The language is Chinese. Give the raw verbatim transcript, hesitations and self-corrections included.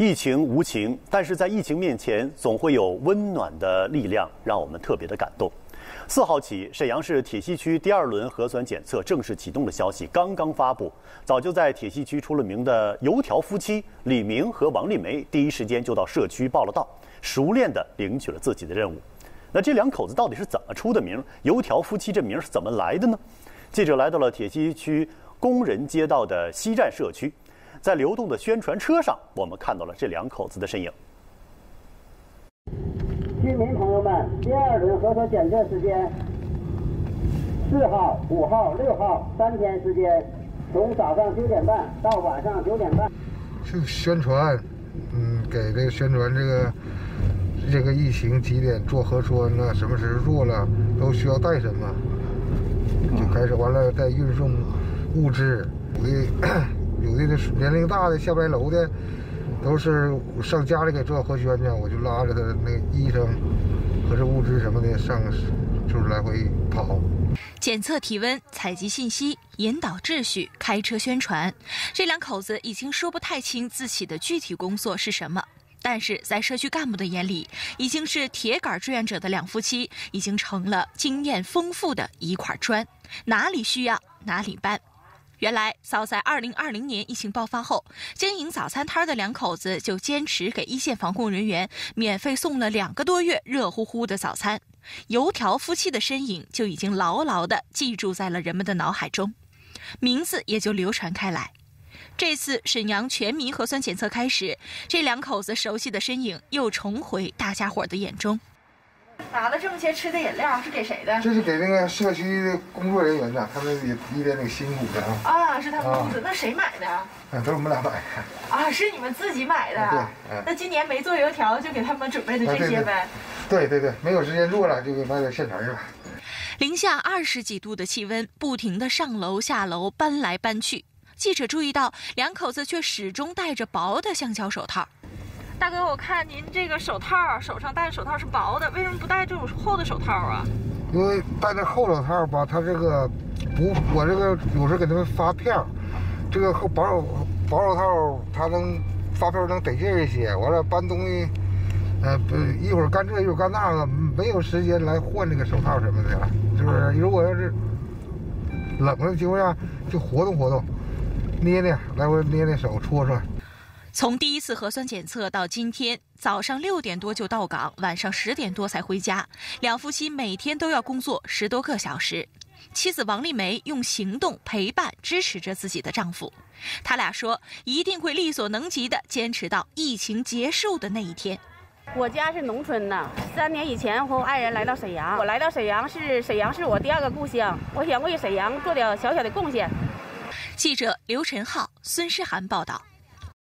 疫情无情，但是在疫情面前，总会有温暖的力量，让我们特别的感动。四号起，沈阳市铁西区第二轮核酸检测正式启动的消息刚刚发布。早就在铁西区出了名的油条夫妻李明和王丽梅，第一时间就到社区报了到，熟练地领取了自己的任务。那这两口子到底是怎么出的名？油条夫妻这名是怎么来的呢？记者来到了铁西区工人街道的西站社区，在流动的宣传车上，我们看到了这两口子的身影。 居民朋友们，第二轮核酸检测时间，四号、五号、六号三天时间，从早上九点半到晚上九点半。 这个宣传，嗯，给这个宣传这个这个疫情几点做核酸啊，什么时候做了，都需要带什么，就开始完了再运送物资。有的有的年龄大的下不来楼的。都是上家里给做核酸去，我就拉着他那医生和这物资什么的上，就是来回跑。 检测体温、采集信息、引导秩序、开车宣传，这两口子已经说不太清自己的具体工作是什么，但是在社区干部的眼里，已经是铁杆志愿者的两夫妻，已经成了经验丰富的一块砖，哪里需要哪里搬。原来，早在二零二零年疫情爆发后，经营早餐摊的两口子就坚持给一线防控人员免费送了两个多月热乎乎的早餐，油条夫妻的身影就已经牢牢地记住在了人们的脑海中，名字也就流传开来。这次沈阳全民核酸检测开始，这两口子熟悉的身影又重回大家伙的眼中。 拿了这么些吃的饮料是给谁的？ 这是给那个社区的工作人员的，他们也一点那个辛苦的啊。 啊，是他们工资、啊，那谁买的啊？ 啊，都是我们俩买的。 啊，是你们自己买的？ 啊、对、啊。 那今年没做油条，就给他们准备的这些呗。啊、 对, 对对对，没有时间做了，就给卖到现成了。 零下二十几度的气温，不停地上楼下楼，搬来搬去。记者注意到，两口子却始终戴着薄的橡胶手套。 大哥，我看您这个手套，手上戴的手套是薄的，为什么不戴这种厚的手套啊？ 因为戴那厚手套吧，它这个不，我这个有时候给他们发票，这个厚薄手薄手套它能发票能得劲一些。完了搬东西，呃，不一会儿干这一会儿干那个，没有时间来换这个手套什么的，是不是？如果要是冷的情况下，就活动活动，捏捏，来回捏捏手，搓搓。 从第一次核酸检测到今天，早上六点多就到岗，晚上十点多才回家。两夫妻每天都要工作十多个小时。妻子王丽梅用行动陪伴支持着自己的丈夫，他俩说一定会力所能及的坚持到疫情结束的那一天。 我家是农村的，三年以前和我爱人来到沈阳，我来到沈阳是沈阳是我第二个故乡，我想为沈阳做点小小的贡献。 记者刘晨浩、孙诗涵报道。